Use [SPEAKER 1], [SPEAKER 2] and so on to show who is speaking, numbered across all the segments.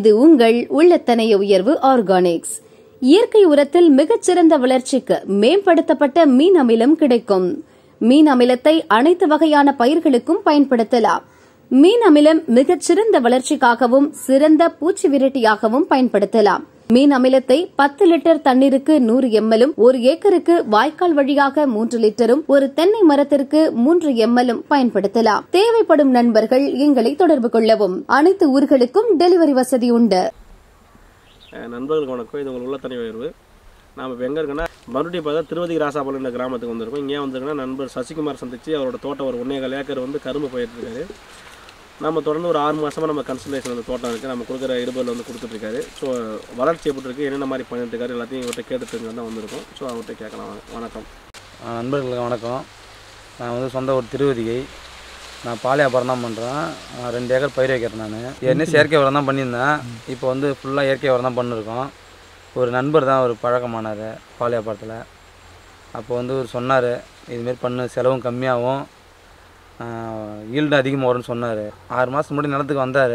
[SPEAKER 1] இது உங்கள் உள்ளத்தனைய உயர்வு ஆர்கானிக்ஸ். இயற்கை உரத்தில் மிகச்சிறந்த வளர்ச்சிக்கு மேம்படுத்தப்பட்ட மீன் அமிலம் கிடைக்கும். மீன் அமிலத்தை அனைத்து வகையான பயிர்களுக்கும் பயன்படுத்தலாம். மீன் அமிலம் மிகச்சிறந்த வளர்ச்சிக்காகவும் சிறந்த பூச்சி விரட்டியாகவும் பயன்படுத்தலாம். மீன் அமிலத்தை 10 லிட்டர் தண்ணீருக்கு 100 ml, 1 ஏக்கருக்கு வாய்க்கால் வழியாக 3 லிட்டரும், ஒரு தென்னை மரத்திற்கு 3 ml பயன்படுத்தலாம். தேவைப்படும் நண்பர்கள் எங்களை தொடர்பு கொள்ளவும். அனைத்து ஊர்களுக்கும் டெலிவரி வசதி உண்டு.
[SPEAKER 2] நண்பர்களுக்கு வணக்கம். இது உங்கள் உள்ளத்தனை உயர்வு. நாம் இப்போ எங்கே இருக்குன்னா மறுபடி பார்த்தா திருவதி ராசாபாளையம் என்ற கிராமத்துக்கு வந்திருக்கோம். இங்கே வந்திருக்குன்னா நண்பர் சசிகுமார் சந்திச்சு அவரோட தோட்டம் ஒரு 1.25 ஏக்கர் கரும்பு போயிட்டுருக்காரு. நம்ம தொடர்ந்து ஒரு 6 மாதமாக நம்ம கன்சல்டேஷன் அந்த தோட்டம் இருக்குது. நம்ம கொடுக்குற இருபதில் கொடுத்துட்ருக்காரு. ஸோ வளர்ச்சி எப்படி இருக்குது, என்னென்ன மாதிரி பண்ணிட்டுருக்காரு எல்லாத்தையும் இவர்கிட்ட கேட்டுட்டு தான் வந்திருக்கோம். ஸோ அவர்கிட்ட கேட்கலாம். வணக்கம்
[SPEAKER 3] நண்பர்களுக்கு வணக்கம். நான் சொந்த ஒரு திருவதிகை. நான் பால் வியாபாரம் தான் பண்ணுறேன். 2 ஏக்கர் பயிர் வைக்கிறேன். நான் ஏற்கனவே செயற்கை உரம் தான் பண்ணியிருந்தேன். இப்போ ஃபுல்லாக இயற்கை உரம் தான் பண்ணிருக்கோம். ஒரு நண்பர் தான் ஒரு பழக்கமானார் பால் வியாபாரத்தில். அப்போ ஒரு சொன்னார், இதுமாரி பண்ணு, செலவும் கம்மியாகும், ஈல்டு அதிகமாக வரும்னு சொன்னார். 6 மாதம் முன்னாடி நிலத்துக்கு வந்தார்.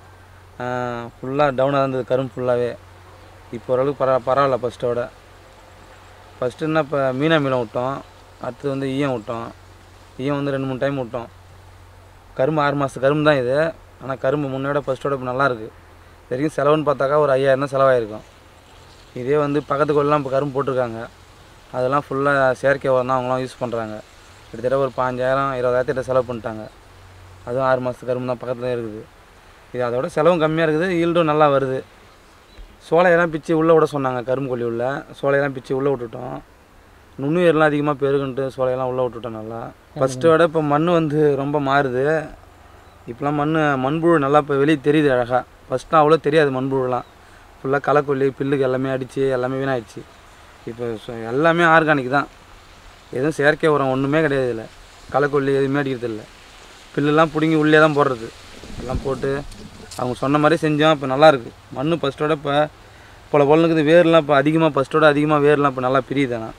[SPEAKER 3] ஃபுல்லாக டவுனாக இருந்தது கரும்பு ஃபுல்லாகவே. இப்போ ஓரளவுக்கு பரவாயில்ல. ஃபஸ்ட்டு என்ன, இப்போ மீனா மீளம் விட்டோம். அடுத்தது ஈயம் விட்டோம். ஈயம் 2-3 டைம் விட்டோம். கரும்பு 6 மாதத்து கரும்பு தான் இது. ஆனால் கரும்பு முன்னோட ஃபஸ்ட்டோட இப்போ நல்லாயிருக்கு. இது வரைக்கும் செலவுன்னு பார்த்தாக்கா ஒரு 5000 தான் செலவாயிருக்கும். இதே பக்கத்து கோயிலெலாம் இப்போ கரும்பு போட்டிருக்காங்க. அதெல்லாம் ஃபுல்லாக செயற்கை உரம் தான் அவங்களாம் யூஸ் பண்ணுறாங்க. கிட்டத்தட்ட ஒரு 5000-20,000 செலவு பண்ணிட்டாங்க. அதுவும் 6 மாதத்து கரும்பு தான் பக்கத்தில் இருக்குது. இது அதோட செலவும் கம்மியாக இருக்குது, ஈல்டும் நல்லா வருது. சோலையெல்லாம் பிச்சு உள்ளே விட சொன்னாங்க. கரும்பு கொல்லி உள்ள சோலையெல்லாம் பிச்சு உள்ளே விட்டுட்டோம். நுண்ணுயிரெலாம் அதிகமாக பெருகுன்ட்டு சோலையெல்லாம் உள்ளே விட்டுட்டோம். நல்லா ஃபஸ்ட்டை விட இப்போ மண் ரொம்ப மாறுது. இப்போலாம் மண்புழு நல்லா இப்போ வெளியே தெரியுது அழகாக. ஃபஸ்ட்லாம் அவ்வளோ தெரியாது. மண்புழுலாம் ஃபுல்லாக களைக்கொல்லி பில்லுக்கு எல்லாமே அடித்து எல்லாமே வீணாகிடுச்சு. இப்போ எல்லாமே ஆர்கானிக் தான். எதுவும் செயற்கை உரம் ஒன்றுமே கிடையாது. இல்லை களைக்கொல்லி எதுவுமே அடிக்கிறது இல்லை. பில்லுலாம் பிடுங்கி உள்ளே தான் போடுறது. எல்லாம் போட்டு அவங்க சொன்ன மாதிரி செஞ்சோம். இப்போ நல்லாயிருக்கு. மண் ஃபஸ்ட்டோட இப்போ பொலனுக்குது. வேர்லாம் இப்போ அதிகமாக ஃபஸ்ட்டோட அதிகமாக வேர்லாம் இப்போ நல்லா பிரியுதுண்ணா.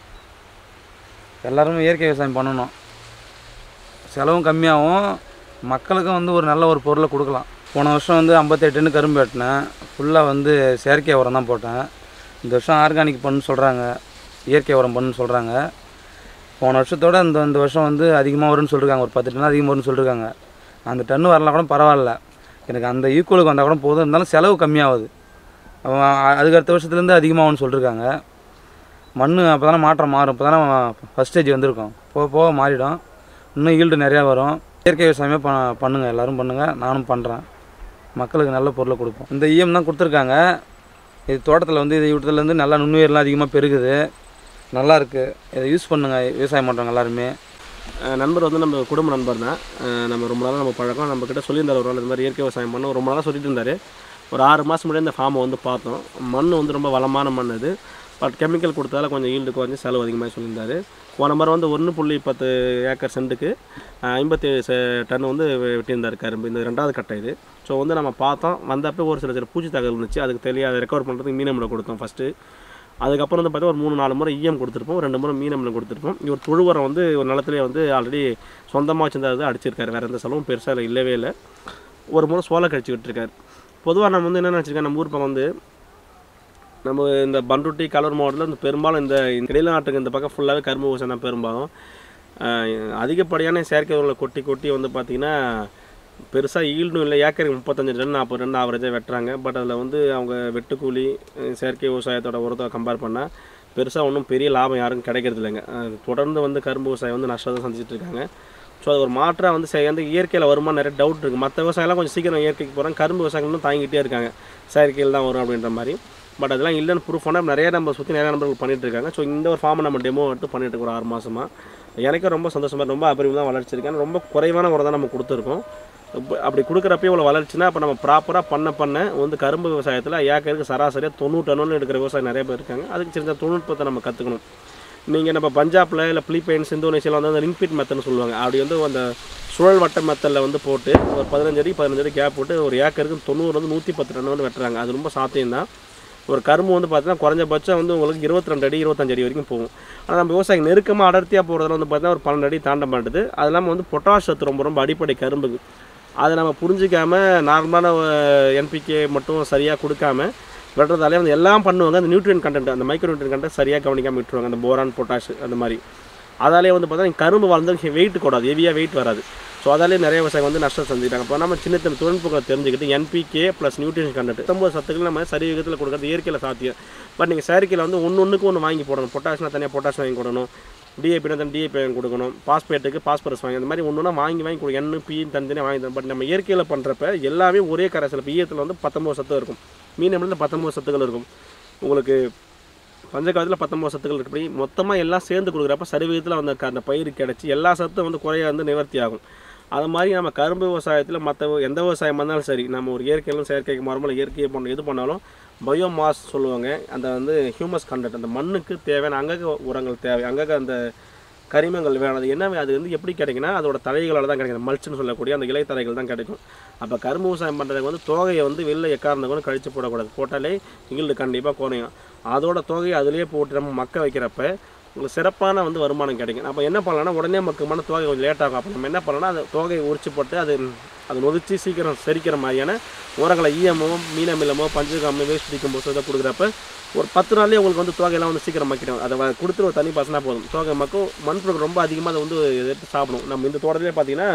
[SPEAKER 3] எல்லோருமே இயற்கை விவசாயம் பண்ணணும். செலவும் கம்மியாகவும் மக்களுக்கும் ஒரு நல்ல ஒரு பொருளை கொடுக்கலாம். போன வருஷம் 58 டன் கரும்பு வெட்டினேன். ஃபுல்லாக செயற்கை உரம் தான் போட்டேன். இந்த வருஷம் ஆர்கானிக் பண்ணுன்னு சொல்கிறாங்க, இயற்கை உரம் பண்ணுன்னு சொல்கிறாங்க. போன வருஷத்தோடு இந்த வருஷம் அதிகமாக வரும்னு சொல்லியிருக்காங்க. ஒரு 10 டன் அதிகமாக வரும்னு சொல்லியிருக்காங்க. அந்த டன்னு வரலாம் கூட பரவாயில்ல, எனக்கு அந்த ஈக்குவலுக்கு வந்தால் கூட போதும். இருந்தாலும் செலவு கம்மியாகுது. அதுக்கு அடுத்த வருஷத்துலேருந்து அதிகமாகும்னு சொல்லியிருக்காங்க. மண் அப்போ தானே மாற்றம் மாறும். இப்போ தானே ஃபஸ்ட் ஸ்டேஜ் வந்திருக்கோம். போக மாறிடும். இன்னும் ஈல்டு நிறையா வரும். இயற்கை விவசாயமே பண்ணுங்கள். எல்லோரும் பண்ணுங்கள். நானும் பண்ணுறேன். மக்களுக்கு நல்ல பொருளை கொடுப்போம். இந்த ஈயம் தான் கொடுத்துருக்காங்க. இது தோட்டத்தில் இது விட்டதுலேருந்து நல்லா நுண்ணுயிரெலாம் அதிகமாக பெருகுது. நல்லாயிருக்கு. இதை யூஸ் பண்ணுங்கள் விவசாயம் பண்ணுறவங்க எல்லாருமே.
[SPEAKER 2] நண்பர் நம்ம குடும்ப நண்பர் தான். நம்ம ரொம்ப நாளாக நம்ம பழக்கம். நம்மக்கிட்ட சொல்லியிருந்தார் ஒரு நாள் இந்த மாதிரி இயற்கை விவசாயம் பண்ண ரொம்ப நாளாக சொல்லிட்டு இருந்தார். ஒரு 6 மாதம் முன்னாடி இந்த ஃபார்மை பார்த்தோம். மண் ரொம்ப வளமான மண் அது. பட் கெமிக்கல் கொடுத்தால கொஞ்சம் ஈல்டு கொஞ்சம் செலவு அதிகமாக சொல்லியிருந்தார். போன மாதிரி 1.10 ஏக்கர் சென்ட்டுக்கு 57 டன் வெட்டியிருந்தார் கரும்பு. இந்த 2வது கட்டை இது. ஸோ நம்ம பார்த்தோம். வந்தப்போ ஒரு சில பூச்சி தகவல் இருந்துச்சு. அதுக்கு அதை ரெக்கவர் பண்ணுறதுக்கு மீனமில் கொடுத்தோம் ஃபஸ்ட்டு. அதுக்கப்புறம் பார்த்தா ஒரு 3-4 முறை ஈயம் கொடுத்துருப்போம். 2 முறை மீனமில் கொடுத்துருப்போம். இவர் தொழு உரம் ஒரு நிலத்துலேயே ஆல்ரெடி சொந்தமாக வச்சுருந்தா அடிச்சிருக்காரு. வேறு எந்த செலவும் பெருசாக இல்லவே இல்லை. ஒரு முறை சோளை கழிச்சு விட்டுருக்காரு. பொதுவாக நம்ம என்ன நினச்சிருக்கேன், நம்ம ஊர் பக்கம் நம்ம இந்த பண்ருட்டி கடலூர் மாவட்டத்தில் பெரும்பாலும் இந்த இடையில நாட்டுக்கு இந்த பக்கம் ஃபுல்லாகவே கரும்பு விவசாயம் தான் பெரும்பாலும். அதிகப்படியான செயற்கை உரங்களை கொட்டி பார்த்திங்கன்னா பெருசாக ஈல்டும் இல்லை. ஏக்கருக்கு 35 டன் 40 டன் ஆவரேஜாக வெட்டுறாங்க. பட் அதில் அவங்க வெட்டுக்கூலி செயற்கை விவசாயத்தோட உரத்தை கம்பேர் பண்ணால் பெருசாக ஒன்றும் பெரிய லாபம் யாருக்கும் கிடைக்கிறது இல்லைங்க. தொடர்ந்து கரும்பு விவசாயம் நஷ்டத்தை சந்திச்சுட்டு இருக்காங்க. ஸோ அது ஒரு மாற்றம் இயற்கையில் வருமா நிறைய டவுட் இருக்குது. மற்ற விவசாயம்லாம் கொஞ்சம் சீக்கிரம் இயற்கைக்கு போகிறாங்க. கரும்பு விவசாயங்களும் தாங்கிட்டே இருக்காங்க. செயற்கையில் தான் வரும் அப்படின்ற மாதிரி. பட் அதெல்லாம் இல்லைன்னு ப்ரூஃப் பண்ணால் நிறைய நம்ம சுற்றி நிறைய நண்பர்கள் பண்ணிகிட்டு இருக்காங்க. ஸோ இந்த ஒரு ஃபார்மை நம்ம டெமோ எடுத்து பண்ணிட்டு இருக்கோம் 6 மாதமாக. எனக்கும் ரொம்ப சந்தோஷமாக, ரொம்ப அபரிமிதமாக தான் வளர்ச்சிருக்கேன். ரொம்ப குறைவான உரம் தான் நம்ம கொடுத்துருக்கோம். அப்படி கொடுக்குறப்பே இவ்வளோ வளர்ச்சினா அப்போ நம்ம ப்ராப்பராக பண்ண கரும்பு விவசாயத்தில் ஏக்கருக்கு சராசரியாக 90 டன்னு எடுக்கிற விவசாயம் நிறைய பேர் இருக்காங்க. அதுக்கு சின்ன தொழில்நுட்பத்தை நம்ம கற்றுக்கணும். நீங்கள் நம்ம பஞ்சாபில் இல்லை பிலிப்பைன்ஸ் இந்தோனேஷியாவில் அந்த ரிங்பிட் மெத்தட்னு சொல்லுவாங்க. அப்படி அந்த சுழல் வட்ட மெத்தடில் போட்டு ஒரு 15 அடி கேப் போட்டு ஒரு ஏக்கருக்கு 90 110 டன் வெட்டுறாங்க. அது ரொம்ப சாத்தியம் தான். ஒரு கரும்பு பார்த்தீங்கன்னா குறைஞ்சபட்சம் உங்களுக்கு 22 அடி 25 அடி வரைக்கும் போகும். ஆனால் நம்ம விவசாயம் நெருக்கமாக அடர்த்தியாக போகிறதுல பார்த்தீங்கன்னா ஒரு 12 அடி தாண்ட மாட்டுது. அது இல்லாமல் பொட்டாஷ் சத்து ரொம்ப அடிப்படை கரும்புக்கு. அதை நம்ம புரிஞ்சிக்காமல் நார்மலான என்பிகே மட்டும் சரியாக கொடுக்காம விடுறதாலே வந்து எல்லாம் பண்ணுவாங்க. அந்த நியூட்ரியன் கண்டென்ட், அந்த மைக்ரோ நியூட்ரியன் கண்டென்ட் சரியாக கவனிக்காமல் விட்டுருவாங்க. அந்த போரான், பொட்டாஷ் அந்த மாதிரி. அதாலே வந்து பார்த்தா கரும்பு வளர்ந்து வெயிட் கூடாது, ஹெவியாக வெயிட் வராது. ஸோ அதாலே நிறைய விவசாயிகள் வந்து நஷ்டம் செஞ்சுட்டாங்க. அப்போ நம்ம சின்ன சின்ன தொழில்நுட்பங்களை தெரிஞ்சுக்கிட்டு என்பிகே ப்ளஸ் நியூட்ரியன் கண்டென்ட் 19 சத்துக்கள் நம்ம சரி விகிதத்தில் கொடுக்குறது இயற்கையில் சாத்தியம். பட் நீங்கள் செயற்கையில் வந்து ஒன்றுக்கு ஒன்று வாங்கி போடணும். பொட்டாஷ்னா தனியாக பொட்டாஷ் வாங்கி கொடுக்கணும், டிஏபினா தனி டிஏபி வாங்கி கொடுக்கணும், பாஸ்பேட்டுக்கு பாஸ்பரஸ் வாங்கி, அந்த மாதிரி ஒன்றுனா வாங்கி கொடுக்கும். NP தனித்தனியாக வாங்கி தரும். பட் நம்ம இயற்கையில் பண்ணுறப்ப எல்லாமே ஒரே கரைசல். இப்போ ஈயத்தில் வந்து 19 சத்து இருக்கும், மீன் வந்து 19 சத்துக்கள் இருக்கும். உங்களுக்கு பஞ்சகாலத்தில் 19 சத்துக்கள் இருக்குப்படி மொத்தமாக எல்லாம் சேர்ந்து கொடுக்குறப்ப சரிவிகிதத்தில் வந்து அந்த பயிர் கிடச்சி எல்லா சத்தும் வந்து குறைய வந்து நிவர்த்தி ஆகும். அது மாதிரி நம்ம கரும்பு விவசாயத்தில் மற்ற எந்த விவசாயம் பண்ணாலும் சரி, நம்ம ஒரு இயற்கையிலும் செயற்கைக்கு மாறும்போது இயற்கையை பண்ண எது பண்ணாலும் பயோமாஸ் சொல்லுவாங்க. அந்த வந்து ஹியூமஸ் கண்டென்ட், அந்த மண்ணுக்கு தேவையான அங்கக உரங்கள் தேவை, அங்கக அந்த கரிமங்கள் வேணும். அது என்ன, அது வந்து எப்படி கிடைக்குன்னா அதோட தழைகளால் தான் கிடைக்கும். மல்ச்சுன்னு சொல்லக்கூடிய அந்த இலைத்தழைகள் தான் கிடைக்கும். அப்போ கரும்பு விவசாயம் பண்ணுறதுக்கு வந்து தொகையை வந்து வெளில எக்காரணம் கூட கழித்து போடக்கூடாது. போட்டாலே ஈல்டு கண்டிப்பாக குறையும். அதோட தொகையை அதிலே போட்டு நம்ம மக்க வைக்கிறப்ப உங்களுக்கு சிறப்பான வந்து வருமானம் கிடைக்கும். அப்போ என்ன பண்ணலாம்னா உடனே மக்குமான தொகை கொஞ்சம் லேட் ஆகும். அப்போ நம்ம என்ன பண்ணலாம்னா அந்த தொகையை உரிச்சு போட்டு அது நொதிச்சு சீக்கிரம் செரிக்கிற மாதிரியான உரங்களை ஈயமோ, மீனமிலமோ, பஞ்சகாமோ, வேஸ்ட் டிகம்போஸோ இதை கொடுக்குறப்ப ஒரு 10 நாள்லேயே உங்களுக்கு வந்து தொகையெல்லாம் வந்து சீக்கிரம் மக்கிடும். அதை கொடுத்துட்டு ஒரு தண்ணி பாசனா போதும். தொகை மக்கும். மண்புழு ரொம்ப அதிகமாக அதை வந்து எடுத்து சாப்பிடும். நம்ம இந்த தோட்டத்திலே பார்த்தீங்கன்னா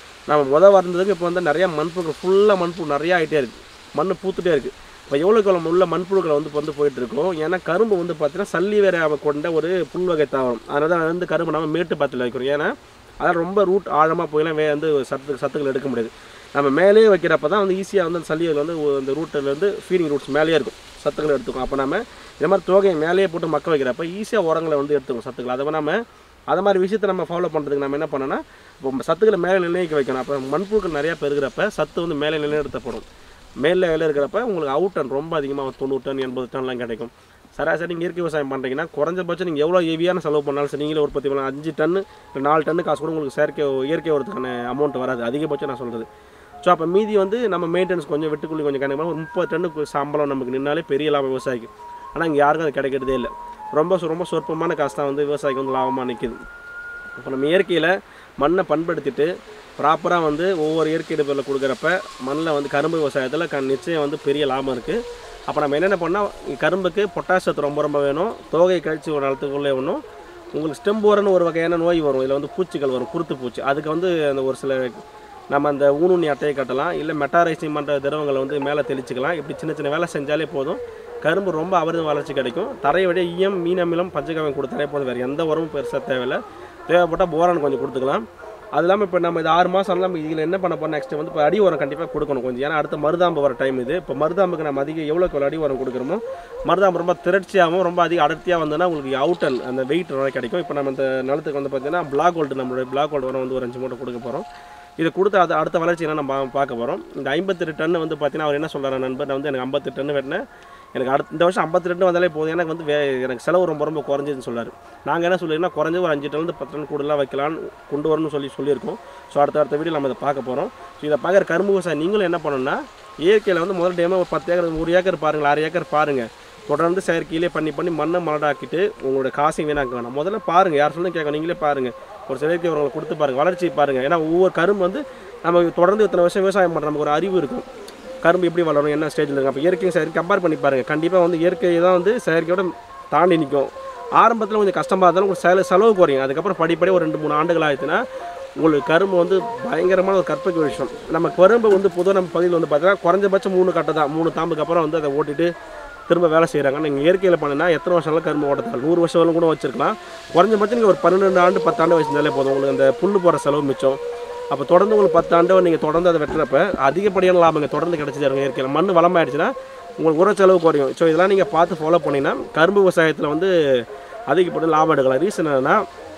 [SPEAKER 2] நம்ம வந்ததுக்கு இப்போ வந்து நிறையா மண்புழு, ஃபுல்லாக மண்புழு நிறையா ஆகிட்டே இருக்குது, மண் பூத்துட்டே இருக்குது. இப்போ எவ்வளோக்கு உள்ள மண்புழுக்களை வந்து போயிட்டுருக்கோம். ஏன்னா கரும்பு வந்து பார்த்தீங்கன்னா சல்லி வேற கொண்ட ஒரு புல் வகை தாவரம். அதனால தான் வந்து கரும்பு நம்ம மேட்டு பாத்தில் வைக்கிறோம். ஏன்னா அதெல்லாம் ரொம்ப ரூட் ஆழமாக போயெல்லாம் வந்து சத்துக்கள் எடுக்க முடியாது. நம்ம மேலேயே வைக்கிறப்ப தான் வந்து ஈஸியாக வந்து அந்த சல்லிகள் வந்து அந்த ரூட்டில் வந்து ஃபீடிங் ரூட்ஸ் மேலேயே இருக்கும், சத்துக்களை எடுத்துக்கும். அப்போ நம்ம இந்த மாதிரி தொகையை மேலேயே போட்டு மக்க வைக்கிறப்ப ஈஸியாக உரங்களை வந்து எடுத்துக்கும் சத்துக்கள். அதை நம்ம அது மாதிரி விஷயத்தை நம்ம ஃபாலோ பண்ணுறதுக்கு நம்ம என்ன பண்ணோன்னா இப்போ சத்துக்களை மேலே நிர்ணயிக்க வைக்கணும். அப்போ மண்புழுக்கள் நிறையா பெருகிறப்ப சத்து வந்து மேலே நிலைநிறுத்தப்படும். மேலே இருக்கிறப்ப உங்களுக்கு அவுட் டன் ரொம்ப அதிகமாக 90 டன் 80 டன்லாம் கிடைக்கும். சராசரி நீங்கள் இயற்கை விவசாயம் பண்ணுறீங்கன்னா குறைஞ்சபட்சம் நீங்கள் எவ்வளோ ஹெவியான செலவு பண்ணாலும் சரி, நீங்களே உற்பத்தி பண்ணலாம். 5 டன்னு இல்லை 4 டன்னு காசு கூட உங்களுக்கு இயற்கை வரதுக்கான அமௌண்ட் வராது, அதிகபட்சம் நான் சொல்கிறது. ஸோ அப்போ மீதி வந்து நம்ம மெயின்டெனன்ஸ் கொஞ்சம் வெட்டுக்குள்ளி கொஞ்சம் கணக்கு ஒரு 30 டன்னுக்கு சம்பளம் நமக்கு நின்னாலே பெரிய லாபம் விவசாயிக்கு. ஆனால் இங்கே யாருக்கும் அது கிடைக்கிறதே இல்லை. ரொம்ப சொற்பமான காசு தான் வந்து விவசாயிக்கு வந்து லாபமாக நிற்கிது. இப்போ நம்ம இயற்கையில் மண்ணை பண்படுத்திட்டு ப்ராப்பராக வந்து ஒவ்வொரு இயற்கை இடத்துல கொடுக்குறப்ப மண்ணில் வந்து கரும்பு விவசாயத்தில் நிச்சயம் வந்து பெரிய லாபம் இருக்குது. அப்போ நம்ம என்னென்ன பண்ணால் கரும்புக்கு பொட்டாஷ் சத்து ரொம்ப வேணும். தோகை கழிச்சு ஒரு நாளத்துக்குள்ளே ஒன்றும் உங்களுக்கு ஸ்டெம்போரன்னு ஒரு வகையான நோய் வரும். இதில் வந்து பூச்சிகள் வரும், குருத்து பூச்சி. அதுக்கு வந்து அந்த ஒரு சில நம்ம அந்த ஊனுண்ணி அட்டையை கட்டலாம், இல்லை மெட்டாரைசிங் பண்ணுற திரவங்களை வந்து மேலே தெளிச்சிக்கலாம். இப்படி சின்ன வேலை செஞ்சாலே போதும், கரும்பு ரொம்ப அபரித வளர்ச்சி கிடைக்கும். தரையை விட ஈயம், மீன் அமிலம், பஞ்சகாவியம் கொடுத்தாலே போதும். வேறு எந்த உரமும் பெருசாக தேவையில்லை. தேவைப்பட்டால் போரான் கொஞ்சம் கொடுத்துக்கலாம். அது இல்லாமல் இப்போ நம்ம இது 6 மாதம் நம்ம இதில் என்ன பண்ண போகிறோம் நெக்ஸ்ட் வந்து இப்போ அடி உரம் கண்டிப்பாக கொடுக்கணும் கொஞ்சம். ஏன்னா அடுத்த மருதாம்பு வர டைம் இது. இப்போ மருதாம்புக்கு நம்ம எவ்வளோக்கு அடி உரம் கொடுக்குறோமோ மருதாம்பு ரொம்ப திரட்சியாகவும் ரொம்ப அதிக அடர்த்தியாக வந்தோன்னா உங்களுக்கு அவுட்டன் அந்த வெயிட் நல்லா கிடைக்கும். இப்போ நம்ம இந்த நிலத்துக்கு வந்து பார்த்தீங்கன்னா பிளாக் கோல்டு, நம்மளுடைய பிளாக் கோல்டு உரம் வந்து ஒரு 5 மூட்டை கொடுக்க போகிறோம். இதை கொடுத்து அது அடுத்த வளர்ச்சி என்ன நம்ம பார்க்க போகிறோம். இந்த 58 டன்னு வந்து பார்த்தீங்கன்னா அவர் என்ன சொல்கிறார் நண்பர், நான் வந்து எனக்கு 58 டன்னு வெட்டினேன், எனக்கு இந்த வருஷம் 52 டன் வந்தாலே போதும், எனக்கு வந்து எனக்கு செலவு ரொம்ப குறைஞ்சதுன்னு சொல்கிறார். நாங்கள் என்ன சொல்லியிருக்கோன்னா குறைஞ்சது ஒரு 5 டன்லேருந்து 10 டன் கூடலாம் வைக்கலான்னு கொண்டு வரணும்னு சொல்லியிருக்கோம். ஸோ அடுத்த வீடியோ நம்ம இதை பார்க்க போகிறோம். ஸோ இதை பார்க்குற கரும்பு விவசாயம் நீங்களும் என்ன பண்ணணும்னா இயற்கையில் வந்து முதல் டைமாக ஒரு 10 ஏக்கர் 1 ஏக்கர் பாருங்கள், 6 ஏக்கர் பாருங்கள். தொடர்ந்து செயற்கையிலே பண்ணி மண்ணை மலடாக்கிட்டு உங்களோட காசையும் வீணாக்க வேணாம். முதல்ல பாருங்கள், யார் சொல்லணும் கேட்க, நீங்களே பாருங்கள், ஒரு செயற்கை உரங்களை கொடுத்து பாருங்கள், வளர்ச்சி பாருங்கள். ஏன்னா ஒவ்வொரு கரும்பு வந்து நம்ம தொடர்ந்து இத்தனை வருஷம் விவசாயம் பண்ணுற நமக்கு ஒரு அறிவு இருக்கும், கரும்பு எப்படி வளரும், என்ன ஸ்டேஜில் இருக்கும். அப்போ இயற்கையும் செயற்கை கம்பேர் பண்ணி பாருங்கள். கண்டிப்பாக வந்து இயற்கையை தான் வந்து செயற்கையோட தாண்டி நிற்கும். ஆரம்பத்தில் கொஞ்சம் கஷ்டமாக இருந்தாலும் உங்களுக்கு செலவு குறையும். அதுக்கப்புறம் படிப்படியே ஒரு 2-3 ஆண்டுகள் ஆயிடுச்சுன்னா உங்களுக்கு கரும்பு வந்து பயங்கரமான ஒரு கற்பனை விஷயம். நம்ம கரும்பு வந்து பொதுவாக நம்ம பகுதியில் வந்து பார்த்தீங்கன்னா குறைஞ்சபட்சம் 3 கட்டை தான், 3 தாம்புக்கு அப்புறம் வந்து அதை ஓட்டிட்டு திரும்ப வேலை செய்கிறாங்க. நீங்கள் இயற்கையில் பண்ணினா எத்தனை வருஷம்லாம் கரும்பு ஓட்டத்தால் 100 வருஷம் கூட வச்சுருக்கலாம். குறைஞ்சபட்சம் நீங்கள் ஒரு 12 ஆண்டு 10 ஆண்டு வச்சுருந்தாலே போதும், உங்களுக்கு அந்த புல் போகிற செலவு மிச்சம். அப்போ தொடர்ந்து உங்களுக்கு 10 ஆண்டு நீங்கள் தொடர்ந்து அதை வெட்டுறப்ப அதிகப்படியான லாபம் இங்கே தொடர்ந்து கிடச்சி தருங்க. இயற்கையில் மண் வளமாயிடுச்சுன்னா உங்களுக்கு உர செலவு குறையும். ஸோ இதெல்லாம் நீங்கள் பார்த்து ஃபாலோ பண்ணிங்கன்னா கரும்பு விவசாயத்தில் வந்து அதிகப்படியான லாபம் எடுக்கலாம். ரீசன் என்னென்னா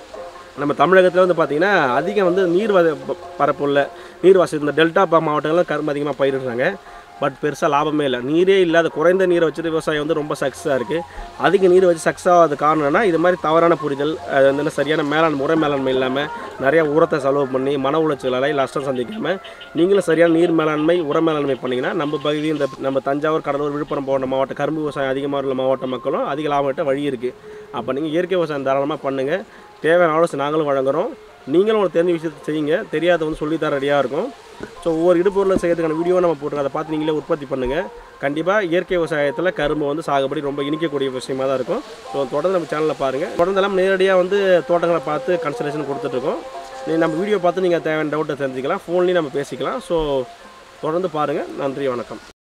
[SPEAKER 2] நம்ம தமிழகத்தில் வந்து பார்த்திங்கன்னா அதிகம் வந்து நீர் பரப்புள்ள நீர்வாசி இந்த டெல்டா மாவட்டங்களில் கரும்பு அதிகமாக பயிரிடுறாங்க. பட் பெருசாக லாபமே இல்லை. நீரே இல்லாத குறைந்த நீரை வச்சுட்டு விவசாயம் வந்து ரொம்ப சக்ஸஸாக இருக்குது. அதிக நீர் வச்சு சக்ஸஸ் ஆகாத காரணம்னா இது மாதிரி தவறான புரிதல், அது வந்து சரியான முறை மேலாண்மை இல்லாமல் நிறையா உரத்தை செலவு பண்ணி மன உளைச்சலால் நஷ்டம் சந்திக்காமல் நீங்களும் சரியான நீர் மேலாண்மை உர மேலாண்மை பண்ணிங்கன்னா நம்ம பகுதி இந்த நம்ம தஞ்சாவூர், கடலூர், விழுப்புரம் போன்ற மாவட்ட கரும்பு விவசாயம் அதிகமாக உள்ள மாவட்ட மக்களும் அதிக லாபம் கிட்ட வழி இருக்குது. அப்போ நீங்கள் இயற்கை விவசாயம் தாராளமாக பண்ணுங்கள். தேவையான ஆலோசனை நாங்களும் வழங்குகிறோம். நீங்களும் உங்களுக்கு தெரிஞ்ச விஷயத்தை செய்யுங்க. தெரியாத வந்து சொல்லித்தர ரெடியாக இருக்கும். ஸோ ஒவ்வொரு இடுபொருளும் செய்யறதுக்கான வீடியோ நம்ம போட்டுருக்கோம். அதை பார்த்து நீங்களே உற்பத்தி பண்ணுங்கள். கண்டிப்பாக இயற்கை விவசாயத்தில் கரும்பு வந்து சாகுபடி ரொம்ப இனிக்கக்கூடிய விஷயமாக தான் இருக்கும். ஸோ தொடர்ந்து நம்ம சேனலில் பாருங்கள். தொடர்ந்தெல்லாம் நேரடியாக வந்து தோட்டங்களை பார்த்து கன்சல்டேஷன் கொடுத்துட்ருக்கோம். நம்ம வீடியோ பார்த்து நீங்கள் தேவையான டவுட்டை தெரிஞ்சுக்கலாம். ஃபோன்லேயும் நம்ம பேசிக்கலாம். ஸோ தொடர்ந்து பாருங்கள். நன்றி, வணக்கம்.